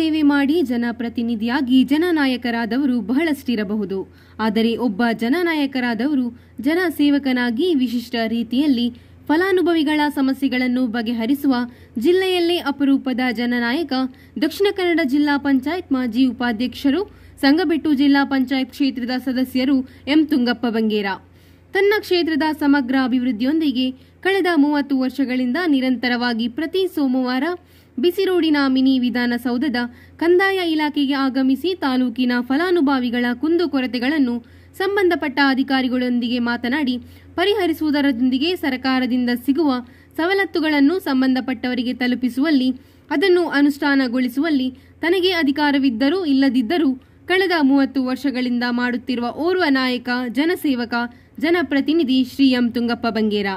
ಸೇವೆ ಮಾಡಿ ಜನಪ್ರತಿನಿಧಿಯಾಗಿ ಜನನಾಯಕರಾದವರು ಬಹಳಷ್ಟಿರಬಹುದು. ಆದರೆ ಒಬ್ಬ ಜನನಾಯಕರಾದವರು ಜನಸೇವಕನಾಗಿ ವಿಶಿಷ್ಟ ರೀತಿಯಲ್ಲಿ ಫಲಾನುಭವಿಗಳ ಸಮಸ್ಯೆಗಳನ್ನು ಬಗೆಹರಿಸುವ ಜಿಲ್ಲೆಯಲ್ಲೇ ಅಪರೂಪದ ಜನನಾಯಕ ದಕ್ಷಿಣ ಕನ್ನಡ ಜಿಲ್ಲಾ ಪಂಚಾಯತ್ ಮಾಜಿ ಉಪಾಧ್ಯಕ್ಷರು, ಸಂಗಬೆಟ್ಟು ಜಿಲ್ಲಾ ಪಂಚಾಯತ್ ಕ್ಷೇತ್ರದ ಸದಸ್ಯರು ಎಂ ತುಂಗಪ್ಪ ಬಂಗೇರ. ತನ್ನ ಕ್ಷೇತ್ರದ ಸಮಗ್ರ ಅಭಿವೃದ್ಧಿಯೊಂದಿಗೆ ಕಳೆದ 30 ವರ್ಷಗಳಿಂದ ನಿರಂತರವಾಗಿ ಪ್ರತಿ ಸೋಮವಾರ ಬಿಸಿರೋಡಿನ ಮಿನಿ ವಿಧಾನಸೌಧದ ಕಂದಾಯ ಇಲಾಖೆಗೆ ಆಗಮಿಸಿ ತಾಲೂಕಿನ ಫಲಾನುಭವಿಗಳ ಕುಂದುಕೊರತೆಗಳನ್ನು ಸಂಬಂಧಪಟ್ಟ ಅಧಿಕಾರಿಗಳೊಂದಿಗೆ ಮಾತನಾಡಿ ಪರಿಹರಿಸುವುದರೊಂದಿಗೆ ಸರ್ಕಾರದಿಂದ ಸಿಗುವ ಸವಲತ್ತುಗಳನ್ನು ಸಂಬಂಧಪಟ್ಟವರಿಗೆ ತಲುಪಿಸುವಲ್ಲಿ, ಅದನ್ನು ಅನುಷ್ಠಾನಗೊಳಿಸುವಲ್ಲಿ ತನಗೆ ಅಧಿಕಾರವಿದ್ದರೂ ಇಲ್ಲದಿದ್ದರೂ ಕಳೆದ 30 ವರ್ಷಗಳಿಂದ ಮಾಡುತ್ತಿರುವ ಓರ್ವ ನಾಯಕ, ಜನಸೇವಕ, ಜನಪ್ರತಿನಿಧಿ ಶ್ರೀ ಎಂ ತುಂಗಪ್ಪ ಬಂಗೇರ.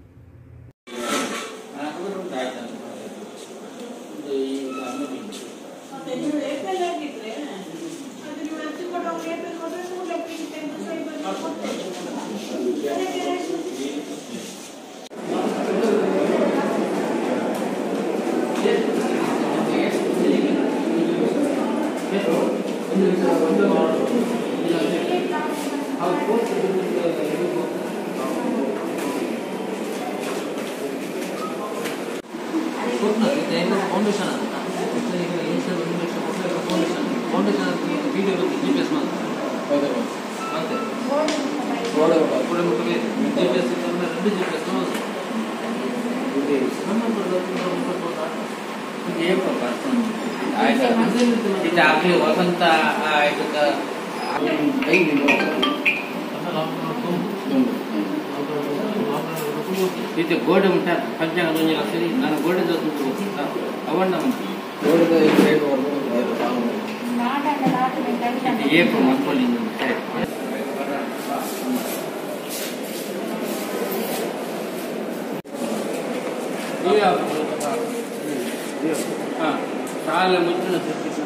ಫೌಂಡೇಶನ್ आपली वसंत इथे गोड म्हणतात पंचांग 2 लाख ನಾನು ಗೋಡೆ ಅವಣ್ಣ ಗೋಡೆ ಏಪ್ರಿಲ್ ಮಂತ್ಲಿಂದ ಸಾಲ ಮುಚ್ಚಿನ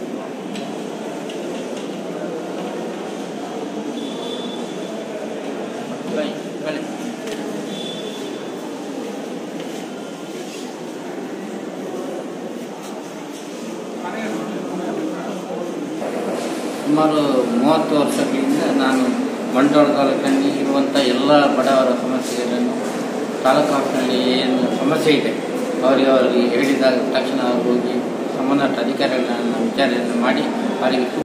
ಸುಮಾರು 30 ವರ್ಷಗಳಿಂದ ನಾನು ಬಂಟ್ವಾಳ ತಾಲೂಕಿನಲ್ಲಿ ಇರುವಂಥ ಎಲ್ಲ ಬಡವರ ಸಮಸ್ಯೆಗಳನ್ನು ತಾಲೂಕು ಆಫೀಸ್ನಲ್ಲಿ ಏನು ಸಮಸ್ಯೆ ಇದೆ ಅವರಿಗೆ ಹೇಳಿದಾಗ ತಕ್ಷಣ ಹೋಗಿ ಸಂಬಂಧಪಟ್ಟ ಅಧಿಕಾರಿಗಳನ್ನ ವಿಚಾರಣೆಯನ್ನು ಮಾಡಿ ಅವರಿಗೆ